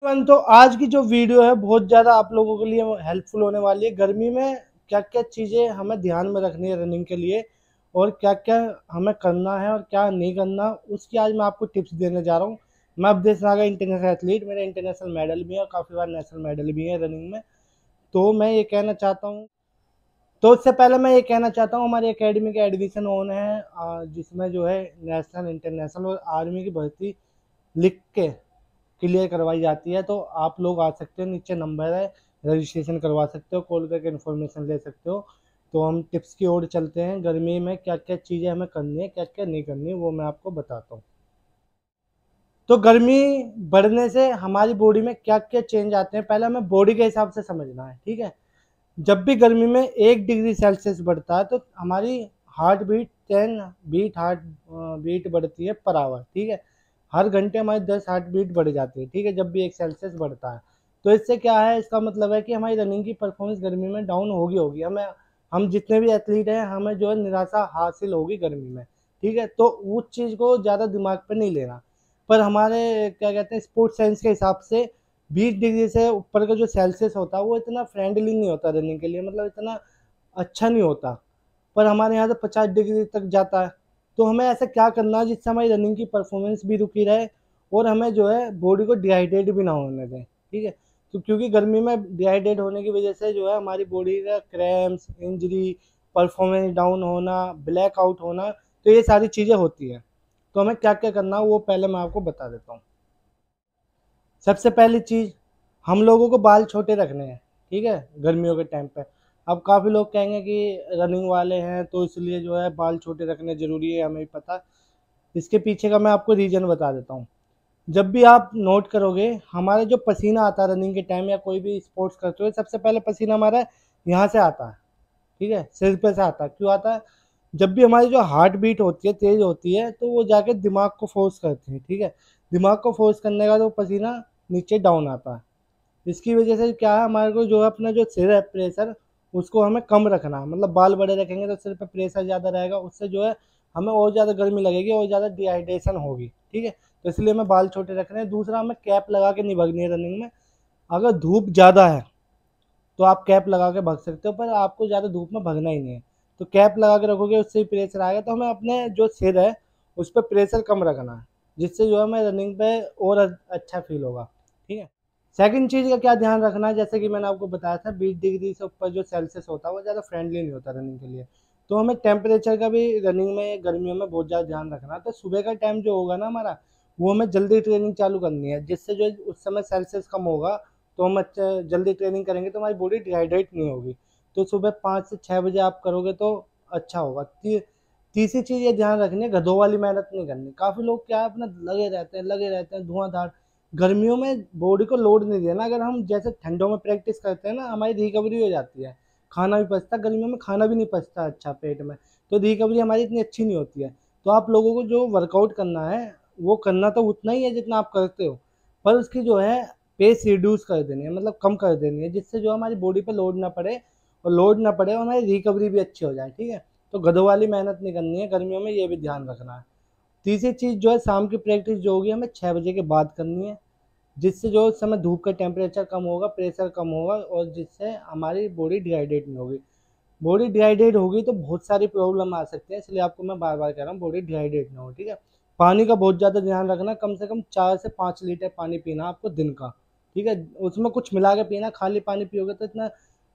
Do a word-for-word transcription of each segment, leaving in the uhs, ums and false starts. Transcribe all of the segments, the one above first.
Everyone, तो आज की जो वीडियो है बहुत ज़्यादा आप लोगों के लिए हेल्पफुल होने वाली है। गर्मी में क्या क्या चीज़ें हमें ध्यान में रखनी है रनिंग के लिए, और क्या क्या हमें करना है और क्या नहीं करना, उसकी आज मैं आपको टिप्स देने जा रहा हूँ। मैं अवधेश नागर, इंटरनेशनल एथलीट, मेरे इंटरनेशनल मेडल भी है और काफ़ी बार नेशनल मेडल भी है रनिंग में। तो मैं ये कहना चाहता हूँ तो उससे पहले मैं ये कहना चाहता हूँ, हमारी एकेडमी के एडमिशन ऑन है, अ, जिसमें जो है नेशनल, इंटरनेशनल और आर्मी की भर्ती लिख के क्लियर करवाई जाती है। तो आप लोग आ सकते हो, नीचे नंबर है, रजिस्ट्रेशन करवा सकते हो, कॉल करके इन्फॉर्मेशन ले सकते हो। तो हम टिप्स की ओर चलते हैं। गर्मी में क्या क्या चीज़ें हमें करनी है, क्या क्या नहीं करनी, वो मैं आपको बताता हूँ। तो गर्मी बढ़ने से हमारी बॉडी में क्या क्या चेंज आते हैं, पहले हमें बॉडी के हिसाब से समझना है, ठीक है। जब भी गर्मी में एक डिग्री सेल्सियस बढ़ता है तो हमारी heart beat ten beat heart beat बढ़ती है पर आवर, ठीक है। हर घंटे हमारी दस हार्ट बीट बढ़ जाती है, ठीक है, जब भी एक सेल्सियस बढ़ता है। तो इससे क्या है, इसका मतलब है कि हमारी रनिंग की परफॉर्मेंस गर्मी में डाउन होगी होगी हमें हम जितने भी एथलीट हैं, हमें जो है निराशा हासिल होगी गर्मी में, ठीक है। तो उस चीज़ को ज़्यादा दिमाग पर नहीं लेना। पर हमारे क्या कहते हैं, स्पोर्ट्स साइंस के हिसाब से बीस डिग्री से ऊपर का जो सेल्सियस होता है वो इतना फ्रेंडली नहीं होता रनिंग के लिए, मतलब इतना अच्छा नहीं होता। पर हमारे यहाँ तो पचास डिग्री तक जाता है। तो हमें ऐसा क्या करना है जिससे हमारी रनिंग की परफॉर्मेंस भी रुकी रहे और हमें जो है बॉडी को डिहाइड्रेट भी ना होने दें, ठीक है। तो क्योंकि गर्मी में डिहाइड्रेट होने की वजह से जो है हमारी बॉडी का क्रैम्प्स, इंजरी, परफॉर्मेंस डाउन होना, ब्लैक आउट होना, तो ये सारी चीज़ें होती हैं। तो हमें क्या क्या करना है वो पहले मैं आपको बता देता हूँ। सबसे पहली चीज़, हम लोगों को बाल छोटे रखने हैं, ठीक है, गर्मियों के टाइम पे। अब काफ़ी लोग कहेंगे कि रनिंग वाले हैं तो इसलिए जो है बाल छोटे रखने ज़रूरी है, हमें पता। इसके पीछे का मैं आपको रीज़न बता देता हूँ। जब भी आप नोट करोगे, हमारे जो पसीना आता है रनिंग के टाइम या कोई भी स्पोर्ट्स करते हुए, सबसे पहले पसीना हमारा यहाँ से आता है, ठीक है, सिर पे से आता है। क्यों आता है? जब भी हमारी जो हार्ट बीट होती है तेज़ होती है तो वो जाके दिमाग को फोर्स करती है, ठीक है। दिमाग को फोर्स करने का तो पसीना नीचे डाउन आता है। इसकी वजह से क्या है, हमारे को जो है अपना जो सिर है प्रेशर, उसको हमें कम रखना है। मतलब बाल बड़े रखेंगे तो सिर पे प्रेशर ज़्यादा रहेगा, उससे जो है हमें और ज़्यादा गर्मी लगेगी और ज़्यादा डिहाइड्रेशन होगी, ठीक है। तो इसलिए हमें बाल छोटे रखने हैं। दूसरा, हमें कैप लगा के नहीं भागनी है रनिंग में। अगर धूप ज़्यादा है तो आप कैप लगा के भाग सकते हो, पर आपको ज़्यादा धूप में भागना ही नहीं है। तो कैप लगा के रखोगे, उससे ही प्रेशर आएगा। तो हमें अपने जो सिर है उस पर प्रेशर कम रखना है, जिससे जो है हमें रनिंग पे और अच्छा फील होगा, ठीक है। सेकंड चीज़ का क्या ध्यान रखना है, जैसे कि मैंने आपको बताया था, बीस डिग्री से ऊपर जो सेल्सियस होता है वो ज़्यादा फ्रेंडली नहीं होता रनिंग के लिए। तो हमें टेम्परेचर का भी रनिंग में गर्मियों में बहुत ज़्यादा ध्यान रखना है। तो सुबह का टाइम जो होगा ना हमारा, वो हमें जल्दी ट्रेनिंग चालू करनी है, जिससे जो उस समय सेल्सियस कम होगा। तो हम अच्छा जल्दी ट्रेनिंग करेंगे तो हमारी बॉडी डिहाइड्रेट नहीं होगी। तो सुबह पाँच से छः बजे आप करोगे तो अच्छा होगा। ती, तीसरी चीज़ ये ध्यान रखनी है, गधों वाली मेहनत नहीं करनी। काफ़ी लोग क्या है, अपना लगे रहते हैं लगे रहते हैं धुआंधार। गर्मियों में बॉडी को लोड नहीं देना। अगर हम जैसे ठंडों में प्रैक्टिस करते हैं ना, हमारी रिकवरी हो जाती है, खाना भी पचता है। गर्मियों में खाना भी नहीं पचता अच्छा पेट में, तो रिकवरी हमारी इतनी अच्छी नहीं होती है। तो आप लोगों को जो वर्कआउट करना है वो करना तो उतना ही है जितना आप करते हो, पर उसकी जो है पेस रिड्यूस कर देनी है, मतलब कम कर देनी है, जिससे जो हमारी बॉडी पे लोड ना पड़े, और लोड ना पड़े और हमारी रिकवरी भी अच्छी हो जाए, ठीक है। तो गधों वाली मेहनत नहीं करनी है गर्मियों में, ये भी ध्यान रखना है। तीसरी चीज़ जो है, शाम की प्रैक्टिस जो होगी हमें छः बजे के बाद करनी है, जिससे जो उस समय धूप का टेम्परेचर कम होगा, प्रेशर कम होगा, और जिससे हमारी बॉडी डिहाइड्रेट नहीं होगी। बॉडी डिहाइड्रेट होगी तो बहुत सारी प्रॉब्लम आ सकते हैं, इसलिए आपको मैं बार बार कह रहा हूँ बॉडी डिहाइड्रेट ना हो, ठीक है। पानी का बहुत ज़्यादा ध्यान रखना, कम से कम चार से पाँच लीटर पानी पीना आपको दिन का, ठीक है। उसमें कुछ मिला के पीना, खाली पानी पियोगे तो इतना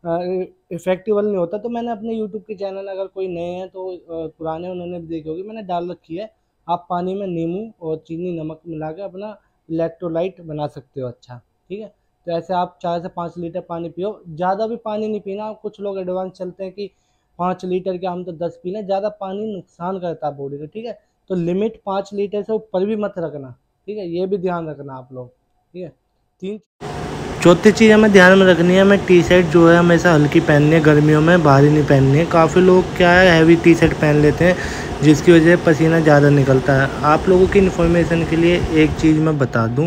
इफेक्टिवल नहीं होता। तो मैंने अपने यूट्यूब के चैनल, अगर कोई नए हैं तो अ, पुराने उन्होंने भी देखी होगी, मैंने डाल रखी है। आप पानी में नींबू और चीनी नमक मिला के अपना इलेक्ट्रोलाइट बना सकते हो, अच्छा, ठीक है। तो ऐसे आप चार से पाँच लीटर पानी पियो, ज़्यादा भी पानी नहीं पीना। कुछ लोग एडवांस चलते हैं कि पाँच लीटर के, हम तो दस पी लें। ज़्यादा पानी नुकसान करता है बॉडी को, ठीक है। तो लिमिट पाँच लीटर से ऊपर भी मत रखना, ठीक है, ये भी ध्यान रखना आप लोग, ठीक है। तीन चौथी चीज़ हमें ध्यान में रखनी है, हमें टी शर्ट जो है हमेशा हल्की पहननी है, गर्मियों में भारी नहीं पहननी है। काफ़ी लोग क्या है, हैवी टी शर्ट पहन लेते हैं, जिसकी वजह से पसीना ज़्यादा निकलता है। आप लोगों की इन्फॉर्मेशन के लिए एक चीज़ मैं बता दूं,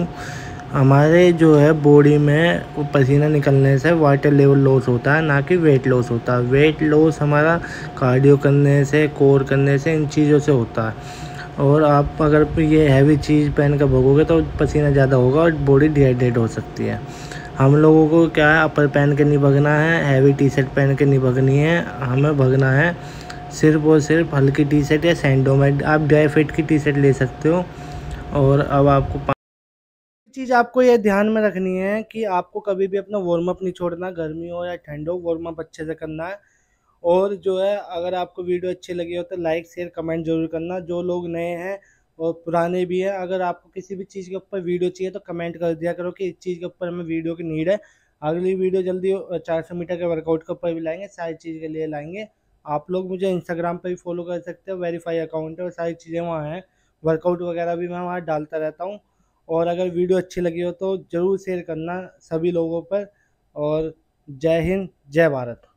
हमारे जो है बॉडी में वो पसीना निकलने से वाटर लेवल लॉस होता है, ना कि वेट लॉस होता है। वेट लॉस हमारा कार्डियो करने से, कोर करने से, इन चीज़ों से होता है। और आप अगर ये हैवी चीज़ पहन कर भगोगे तो पसीना ज़्यादा होगा और बॉडी डिहाइड्रेट हो सकती है। हम लोगों को क्या है, अपर पहन के नहीं भगना है, हैवी टी शर्ट पहन के नहीं भगनी है, हमें भगना है सिर्फ और सिर्फ हल्की टी शर्ट या सैंडो में। आप ड्राई फिट की टी शर्ट ले सकते हो। और अब आपको चीज़ आपको ये ध्यान में रखनी है कि आपको कभी भी अपना वार्म अप नहीं छोड़ना, गर्मी हो या ठंड हो, वार्म अप अच्छे से करना है। और जो है, अगर आपको वीडियो अच्छी लगी हो तो लाइक शेयर कमेंट जरूर करना। जो लोग नए हैं और पुराने भी हैं, अगर आपको किसी भी चीज़ के ऊपर वीडियो चाहिए तो कमेंट कर दिया करो कि इस चीज़ के ऊपर हमें वीडियो की नीड है। अगली वीडियो जल्दी चार सौ मीटर के वर्कआउट के ऊपर भी लाएंगे, सारी चीज़ के लिए लाएंगे। आप लोग मुझे इंस्टाग्राम पर भी फॉलो कर सकते हो, वेरीफाई अकाउंट है और सारी चीज़ें वहाँ हैं। वर्कआउट वगैरह भी मैं वहाँ डालता रहता हूँ। और अगर वीडियो अच्छी लगी हो तो ज़रूर शेयर करना सभी लोगों पर। और जय हिंद, जय भारत।